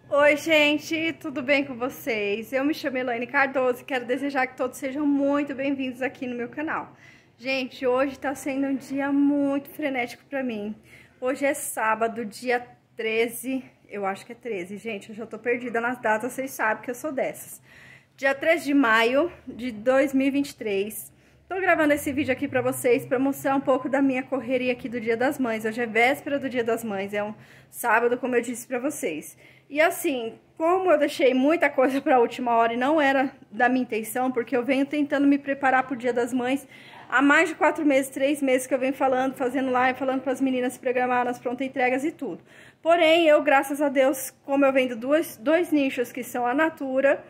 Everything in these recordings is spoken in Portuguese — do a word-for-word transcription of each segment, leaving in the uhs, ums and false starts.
Oi, gente, tudo bem com vocês? Eu me chamo Elaine Cardoso e quero desejar que todos sejam muito bem-vindos aqui no meu canal. Gente, hoje tá sendo um dia muito frenético pra mim. Hoje é sábado, dia treze, eu acho que é treze, gente, eu já tô perdida nas datas, vocês sabem que eu sou dessas. Dia treze de maio de dois mil e vinte e três. Tô gravando esse vídeo aqui pra vocês pra mostrar um pouco da minha correria aqui do Dia das Mães. Hoje é véspera do Dia das Mães, é um sábado, como eu disse pra vocês. E assim, como eu deixei muita coisa pra última hora e não era da minha intenção, porque eu venho tentando me preparar pro Dia das Mães há mais de quatro meses, três meses que eu venho falando, fazendo live, falando pras meninas se programar nas prontas entregas e tudo. Porém, eu, graças a Deus, como eu vendo dois, dois nichos que são a Natura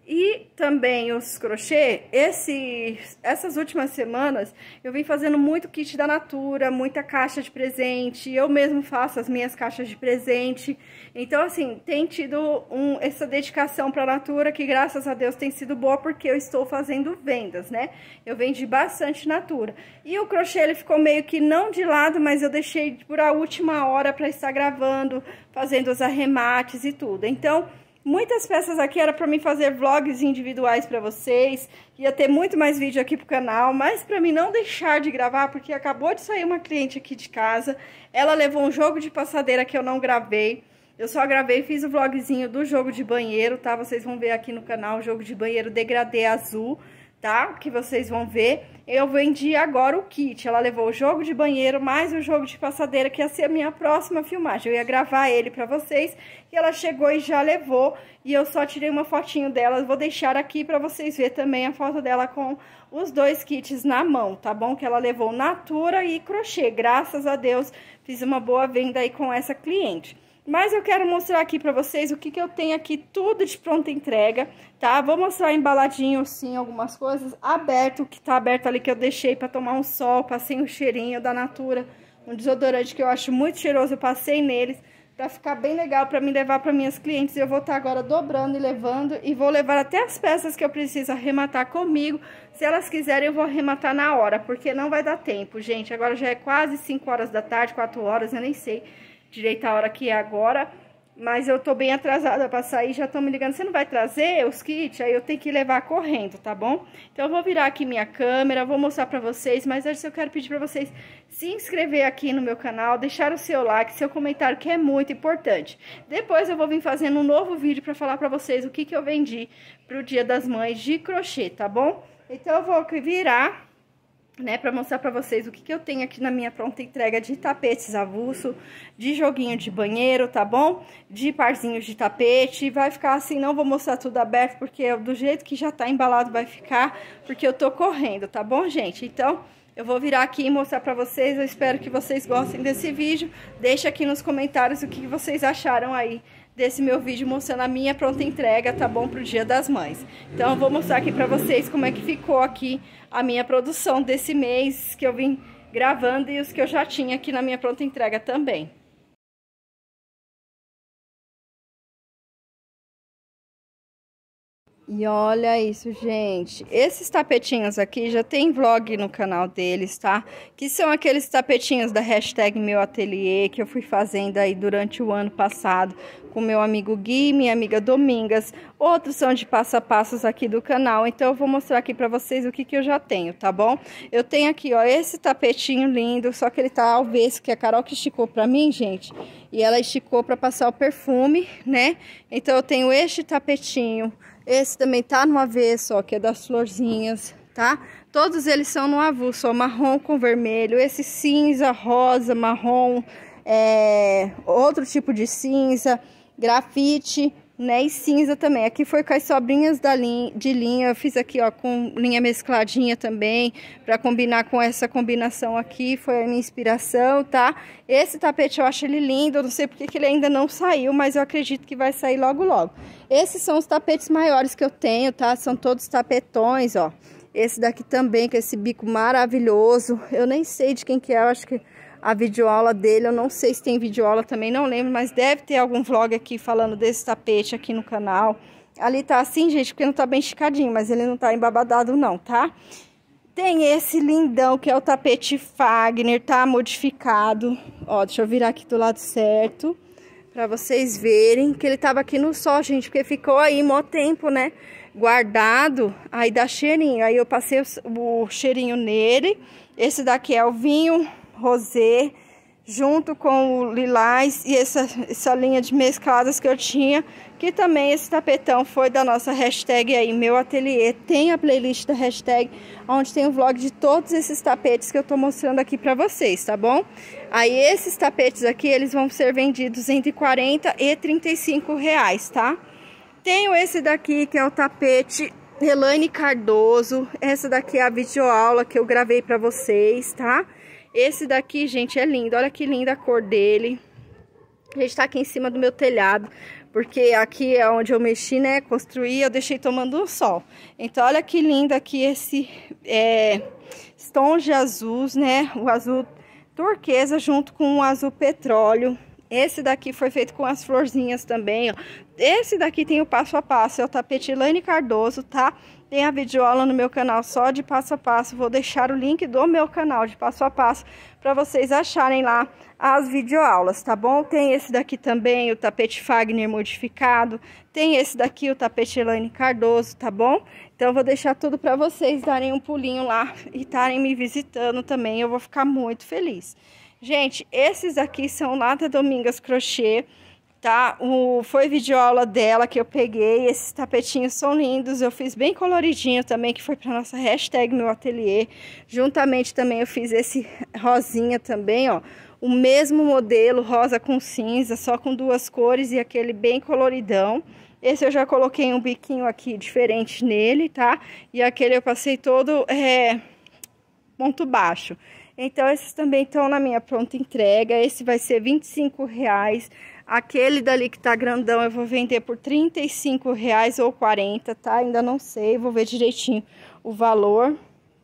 e também os crochê, esse, essas últimas semanas eu vim fazendo muito kit da Natura, muita caixa de presente, eu mesmo faço as minhas caixas de presente. Então assim, tem tido um, essa dedicação para a Natura que graças a Deus tem sido boa porque eu estou fazendo vendas, né? Eu vendi bastante Natura. E o crochê ele ficou meio que não de lado, mas eu deixei por a última hora para estar gravando, fazendo os arremates e tudo. Então muitas peças aqui era para mim fazer vlogs individuais para vocês, ia ter muito mais vídeo aqui pro canal, mas para mim não deixar de gravar, porque acabou de sair uma cliente aqui de casa, ela levou um jogo de passadeira que eu não gravei, eu só gravei, fiz o vlogzinho do jogo de banheiro, tá? Vocês vão ver aqui no canal o jogo de banheiro degradê azul, tá? Que vocês vão ver. Eu vendi agora o kit, ela levou o jogo de banheiro mais o jogo de passadeira, que ia ser a minha próxima filmagem. Eu ia gravar ele pra vocês e ela chegou e já levou. E eu só tirei uma fotinho dela, vou deixar aqui pra vocês verem também a foto dela com os dois kits na mão, tá bom? Que ela levou Natura e crochê, graças a Deus fiz uma boa venda aí com essa cliente. Mas eu quero mostrar aqui pra vocês o que que eu tenho aqui, tudo de pronta entrega, tá? Vou mostrar embaladinho, sim, algumas coisas, aberto, o que tá aberto ali que eu deixei pra tomar um sol, passei um cheirinho da Natura, um desodorante que eu acho muito cheiroso, eu passei neles, pra ficar bem legal pra me levar pra minhas clientes. Eu vou estar agora dobrando e levando, e vou levar até as peças que eu preciso arrematar comigo. Se elas quiserem, eu vou arrematar na hora, porque não vai dar tempo, gente. Agora já é quase cinco horas da tarde, quatro horas, eu nem sei direito a hora que é agora, mas eu tô bem atrasada pra sair, já estão me ligando, você não vai trazer os kits? Aí eu tenho que levar correndo, tá bom? Então eu vou virar aqui minha câmera, vou mostrar pra vocês, mas antes eu quero pedir pra vocês se inscrever aqui no meu canal, deixar o seu like, seu comentário, que é muito importante. Depois eu vou vir fazendo um novo vídeo pra falar pra vocês o que que eu vendi pro Dia das Mães de crochê, tá bom? Então eu vou virar, né, para mostrar para vocês o que que eu tenho aqui na minha pronta entrega de tapetes avulso, de joguinho de banheiro, tá bom? De parzinhos de tapete, vai ficar assim, não vou mostrar tudo aberto, porque do jeito que já tá embalado vai ficar, porque eu tô correndo, tá bom, gente? Então, eu vou virar aqui e mostrar pra vocês, eu espero que vocês gostem desse vídeo, deixa aqui nos comentários o que vocês acharam aí desse meu vídeo mostrando a minha pronta entrega, tá bom, pro Dia das Mães. Então eu vou mostrar aqui pra vocês como é que ficou aqui a minha produção desse mês que eu vim gravando e os que eu já tinha aqui na minha pronta entrega também. E olha isso, gente, esses tapetinhos aqui já tem vlog no canal deles, tá? Que são aqueles tapetinhos da hashtag Meu Ateliê, que eu fui fazendo aí durante o ano passado com meu amigo Gui, minha amiga Domingas. Outros são de passo a passos aqui do canal, então eu vou mostrar aqui pra vocês o que que eu já tenho, tá bom? Eu tenho aqui, ó, esse tapetinho lindo, só que ele tá ao avesso, que a Carol que esticou pra mim, gente, e ela esticou pra passar o perfume, né? Então eu tenho este tapetinho. Esse também tá no avesso, ó, que é das florzinhas, tá? Todos eles são no avulso, ó, marrom com vermelho. Esse cinza, rosa, marrom, é, outro tipo de cinza, grafite, né? E cinza também. Aqui foi com as sobrinhas da linha, de linha. Eu fiz aqui, ó, com linha mescladinha também, pra combinar com essa combinação aqui. Foi a minha inspiração, tá? Esse tapete eu acho ele lindo. Eu não sei porque que ele ainda não saiu, mas eu acredito que vai sair logo, logo. Esses são os tapetes maiores que eu tenho, tá? São todos tapetões, ó. Esse daqui também, com esse bico maravilhoso. Eu nem sei de quem que é, eu acho que a videoaula dele, eu não sei se tem videoaula também, não lembro, mas deve ter algum vlog aqui falando desse tapete aqui no canal. Ali tá assim, gente, porque não tá bem esticadinho, mas ele não tá embabadado não, tá? Tem esse lindão, que é o tapete Fagner, tá modificado. Ó, deixa eu virar aqui do lado certo, Pra vocês verem que ele tava aqui no sol, gente, porque ficou aí mó tempo, né, guardado, aí dá cheirinho. Aí eu passei o, o cheirinho nele. Esse daqui é o vinho rosé, junto com o lilás e essa, essa linha de mescladas que eu tinha, que também esse tapetão foi da nossa hashtag aí, meu ateliê. Tem a playlist da hashtag, onde tem o vlog de todos esses tapetes que eu tô mostrando aqui pra vocês, tá bom? Aí esses tapetes aqui, eles vão ser vendidos entre quarenta e trinta e cinco reais, tá? Tenho esse daqui, que é o tapete Elaine Cardoso. Essa daqui é a videoaula que eu gravei pra vocês, tá? Esse daqui, gente, é lindo. Olha que linda a cor dele. A gente tá aqui em cima do meu telhado, porque aqui é onde eu mexi, né? Construí, eu deixei tomando um sol. Então, olha que lindo aqui esse é, estonje azul, né? O azul turquesa junto com o azul petróleo. Esse daqui foi feito com as florzinhas também, ó. Esse daqui tem o passo a passo, é o tapete Elaine Cardoso, tá? Tem a videoaula no meu canal só de passo a passo. Vou deixar o link do meu canal de passo a passo para vocês acharem lá as videoaulas, tá bom? Tem esse daqui também, o tapete Fagner modificado. Tem esse daqui, o tapete Elaine Cardoso, tá bom? Então eu vou deixar tudo para vocês darem um pulinho lá e estarem me visitando também. Eu vou ficar muito feliz. Gente, esses aqui são lá da Domingas Crochê, tá? O, foi videoaula dela que eu peguei. Esses tapetinhos são lindos. Eu fiz bem coloridinho também, que foi para nossa hashtag meu ateliê. Juntamente também eu fiz esse rosinha também, ó. O mesmo modelo, rosa com cinza, só com duas cores e aquele bem coloridão. Esse eu já coloquei um biquinho aqui diferente nele, tá? E aquele eu passei todo é, ponto baixo. Então, esses também estão na minha pronta entrega. Esse vai ser vinte e cinco reais. Aquele dali que tá grandão eu vou vender por trinta e cinco reais ou quarenta, tá? Ainda não sei, vou ver direitinho o valor.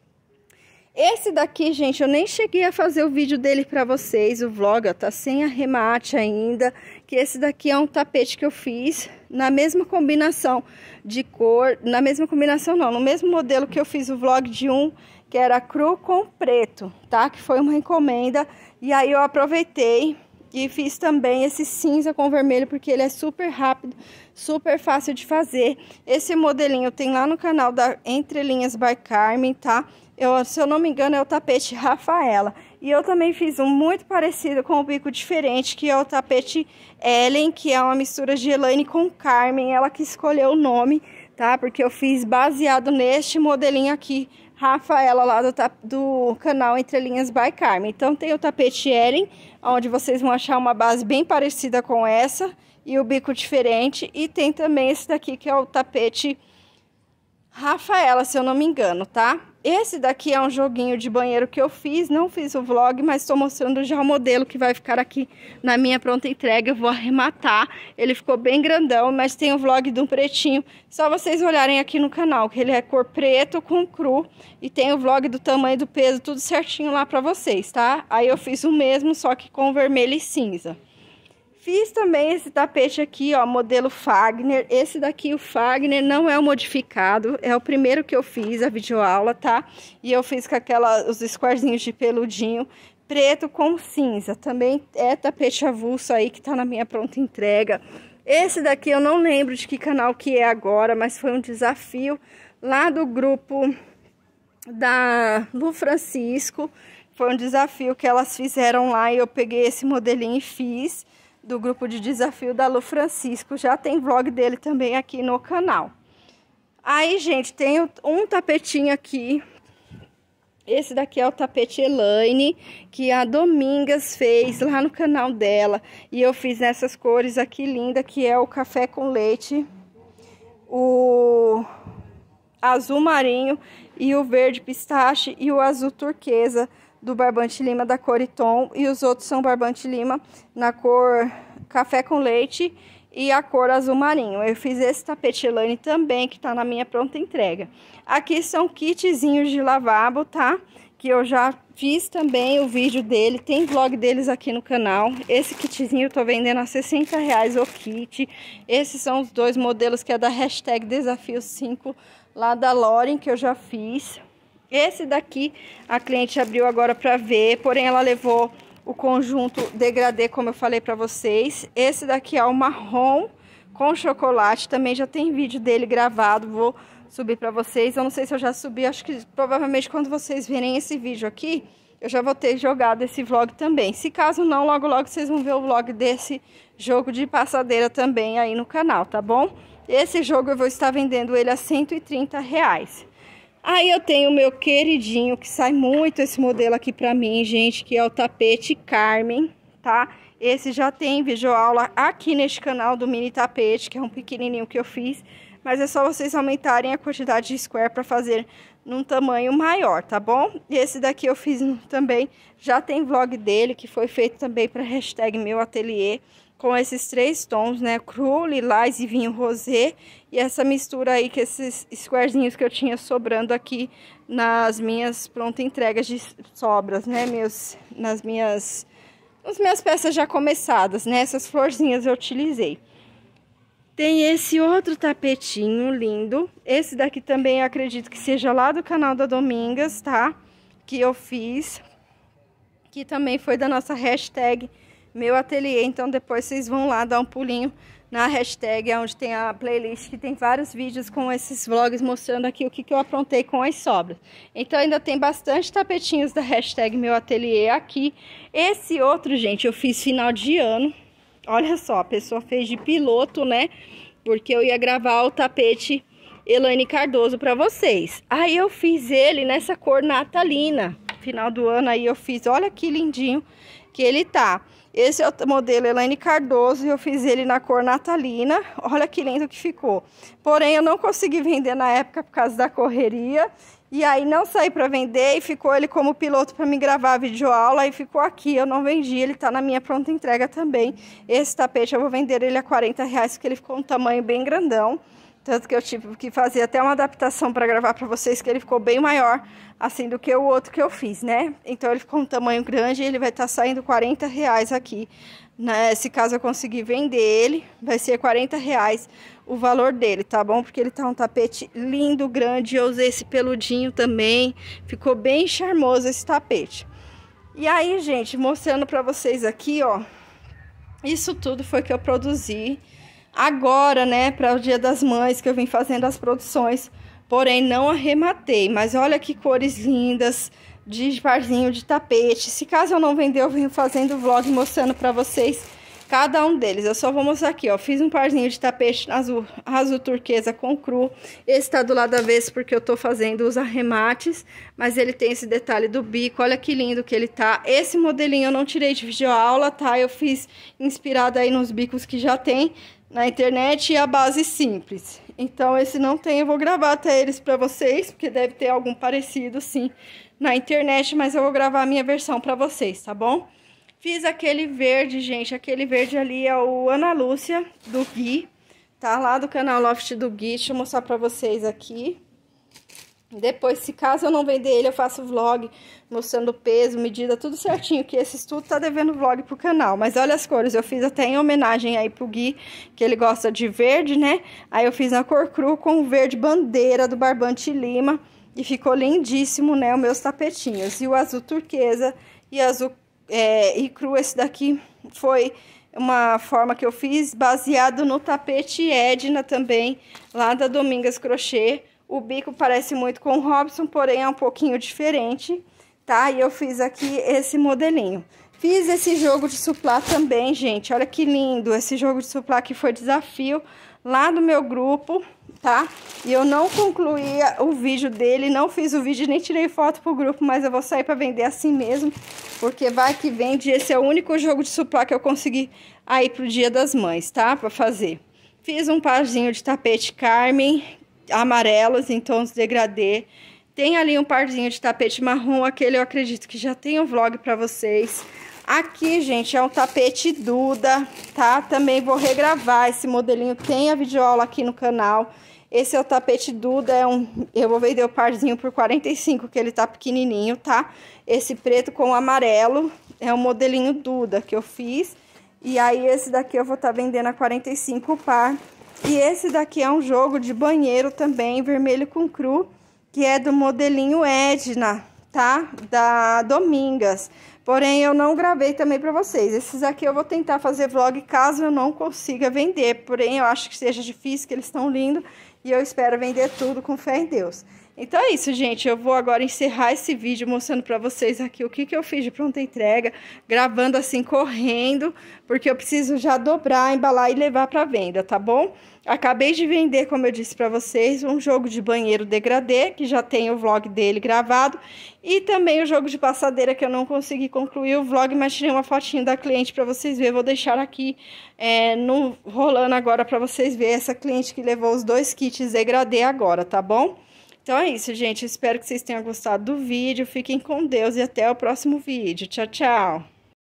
Esse daqui, gente, eu nem cheguei a fazer o vídeo dele pra vocês. O vlog, ó, tá sem arremate ainda. Que esse daqui é um tapete que eu fiz na mesma combinação de cor. Na mesma combinação não, no mesmo modelo que eu fiz o vlog de um, que era cru com preto, tá? Que foi uma encomenda. E aí eu aproveitei e fiz também esse cinza com vermelho, porque ele é super rápido, super fácil de fazer. Esse modelinho tem lá no canal da Entrelinhas by Carmen, tá? Eu, se eu não me engano, é o tapete Rafaela. E eu também fiz um muito parecido com um bico diferente, que é o tapete Ellen, que é uma mistura de Elaine com Carmen. Ela que escolheu o nome, tá? Porque eu fiz baseado neste modelinho aqui, Rafaela, lá do, do canal Entrelinhas by Carmen. Então tem o tapete Ellen, onde vocês vão achar uma base bem parecida com essa e o bico diferente. E tem também esse daqui, que é o tapete Rafaela, se eu não me engano, tá? Esse daqui é um joguinho de banheiro que eu fiz, não fiz o vlog, mas estou mostrando já o modelo que vai ficar aqui na minha pronta entrega. Eu vou arrematar, ele ficou bem grandão, mas tem o vlog de um pretinho, só vocês olharem aqui no canal, que ele é cor preto com cru, e tem o vlog do tamanho do peso, tudo certinho lá pra vocês, tá? Aí eu fiz o mesmo, só que com vermelho e cinza. Fiz também esse tapete aqui, ó, modelo Fagner. Esse daqui, o Fagner, não é o modificado. É o primeiro que eu fiz, a videoaula, tá? E eu fiz com aquela, os squarezinhos de peludinho, preto com cinza. Também é tapete avulso aí, que tá na minha pronta entrega. Esse daqui eu não lembro de que canal que é agora, mas foi um desafio lá do grupo da Lu Francisco. Foi um desafio que elas fizeram lá e eu peguei esse modelinho e fiz. Do grupo de desafio da Lu Francisco. Já tem vlog dele também aqui no canal. Aí, gente, tem um tapetinho aqui. Esse daqui é o tapete Elaine, que a Domingas fez lá no canal dela. E eu fiz nessas cores aqui linda, que é o café com leite, o azul marinho e o verde pistache e o azul turquesa do Barbante Lima da Coriton, e os outros são Barbante Lima na cor café com leite e a cor azul marinho. Eu fiz esse tapete Elaine também, que tá na minha pronta entrega. Aqui são kitzinhos de lavabo, tá? Que eu já fiz também o vídeo dele, tem vlog deles aqui no canal. Esse kitzinho eu tô vendendo a sessenta reais o kit. Esses são os dois modelos que é da hashtag Desafio cinco, lá da Lauren, que eu já fiz. Esse daqui a cliente abriu agora para ver, porém ela levou o conjunto degradê, como eu falei pra vocês. Esse daqui é o marrom com chocolate, também já tem vídeo dele gravado, vou subir pra vocês. Eu não sei se eu já subi, acho que provavelmente quando vocês verem esse vídeo aqui, eu já vou ter jogado esse vlog também. Se caso não, logo logo vocês vão ver o vlog desse jogo de passadeira também aí no canal, tá bom? Esse jogo eu vou estar vendendo ele a cento e trinta reais. Aí eu tenho o meu queridinho, que sai muito esse modelo aqui pra mim, gente, que é o tapete Carmen, tá? Esse já tem videoaula aqui neste canal do mini tapete, que é um pequenininho que eu fiz. Mas é só vocês aumentarem a quantidade de square para fazer num tamanho maior, tá bom? Esse daqui eu fiz também, já tem vlog dele, que foi feito também para hashtag meu ateliê, com esses três tons, né? Cru, lilás e vinho rosé. E essa mistura aí, com esses squarezinhos que eu tinha sobrando aqui nas minhas pronta entregas de sobras, né? Meus, nas minhas, nas minhas peças já começadas, né? Essas florzinhas eu utilizei. Tem esse outro tapetinho lindo. Esse daqui também eu acredito que seja lá do canal da Domingas, tá? Que eu fiz. Que também foi da nossa hashtag meu ateliê. Então depois vocês vão lá dar um pulinho na hashtag, onde tem a playlist, que tem vários vídeos com esses vlogs mostrando aqui o que, que eu aprontei com as sobras. Então ainda tem bastante tapetinhos da hashtag meu ateliê aqui. Esse outro, gente, eu fiz final de ano. Olha só, a pessoa fez de piloto, né? Porque eu ia gravar o tapete Elaine Cardoso para vocês. Aí eu fiz ele nessa cor natalina. Final do ano aí eu fiz, olha que lindinho que ele tá. Esse é o modelo Elaine Cardoso e eu fiz ele na cor natalina. Olha que lindo que ficou. Porém, eu não consegui vender na época por causa da correria. E aí não saí para vender e ficou ele como piloto para me gravar a videoaula. E ficou aqui, eu não vendi, ele tá na minha pronta entrega também. Esse tapete eu vou vender ele a quarenta reais, porque ele ficou um tamanho bem grandão. Tanto que eu tive que fazer até uma adaptação para gravar para vocês, que ele ficou bem maior, assim, do que o outro que eu fiz, né? Então, ele ficou um tamanho grande e ele vai estar tá saindo quarenta reais aqui, né? Se caso eu conseguir vender ele, vai ser quarenta reais o valor dele, tá bom? Porque ele tá um tapete lindo, grande. Eu usei esse peludinho também. Ficou bem charmoso esse tapete. E aí, gente, mostrando para vocês aqui, ó. Isso tudo foi que eu produzi agora, né, para o Dia das Mães, que eu vim fazendo as produções, porém não arrematei. Mas olha que cores lindas de parzinho de tapete. Se caso eu não vender, eu venho fazendo vlog mostrando para vocês cada um deles. Eu só vou mostrar aqui, ó. Fiz um parzinho de tapete azul, azul turquesa com cru. Esse tá do lado avesso porque eu tô fazendo os arremates, mas ele tem esse detalhe do bico. Olha que lindo que ele tá. Esse modelinho eu não tirei de videoaula, tá? Eu fiz inspirado aí nos bicos que já tem na internet e a base simples. Então esse não tem, eu vou gravar até eles pra vocês, porque deve ter algum parecido sim na internet, mas eu vou gravar a minha versão pra vocês, tá bom? Fiz aquele verde, gente, aquele verde ali é o Ana Lúcia do Gui, tá? Lá do canal Loft do Gui, deixa eu mostrar pra vocês aqui. Depois, se caso eu não vender ele, eu faço vlog mostrando o peso, medida, tudo certinho, que esses tudo tá devendo vlog pro canal. Mas olha as cores, eu fiz até em homenagem aí pro Gui, que ele gosta de verde, né? Aí eu fiz na cor cru com o verde bandeira do Barbante Lima e ficou lindíssimo, né, os meus tapetinhos. E o azul turquesa e azul é, e cru, esse daqui foi uma forma que eu fiz baseado no tapete Edna também, lá da Domingas Crochê. O bico parece muito com o Robson, porém é um pouquinho diferente, tá? E eu fiz aqui esse modelinho. Fiz esse jogo de suplá também, gente. Olha que lindo. Esse jogo de suplá que foi desafio lá do meu grupo, tá? E eu não concluí o vídeo dele, não fiz o vídeo, nem tirei foto pro grupo, mas eu vou sair pra vender assim mesmo, porque vai que vende. Esse é o único jogo de suplá que eu consegui aí pro Dia das Mães, tá? Pra fazer. Fiz um parzinho de tapete Carmen, amarelos em tons degradê. Tem ali um parzinho de tapete marrom, aquele eu acredito que já tem um vlog pra vocês. Aqui, gente, é um tapete Duda, tá? Também vou regravar esse modelinho, tem a videoaula aqui no canal. Esse é o tapete Duda, é um, eu vou vender o parzinho por quarenta e cinco, que ele tá pequenininho, tá? Esse preto com amarelo é um modelinho Duda que eu fiz. E aí esse daqui eu vou estar tá vendendo a quarenta e cinco o par. E esse daqui é um jogo de banheiro também, vermelho com cru, que é do modelinho Edna, tá? Da Domingas. Porém, eu não gravei também para vocês. Esses aqui eu vou tentar fazer vlog caso eu não consiga vender. Porém, eu acho que seja difícil, que eles estão lindos. E eu espero vender tudo com fé em Deus. Então é isso, gente. Eu vou agora encerrar esse vídeo mostrando para vocês aqui o que, que eu fiz de pronta entrega. Gravando assim, correndo. Porque eu preciso já dobrar, embalar e levar para venda, tá bom? Acabei de vender, como eu disse para vocês, um jogo de banheiro degradê, que já tem o vlog dele gravado. E também o jogo de passadeira, que eu não consegui concluir o vlog, mas tirei uma fotinho da cliente para vocês verem. Vou deixar aqui é, no, rolando agora para vocês verem essa cliente que levou os dois kits degradê agora, tá bom? Então é isso, gente. Espero que vocês tenham gostado do vídeo. Fiquem com Deus e até o próximo vídeo. Tchau, tchau!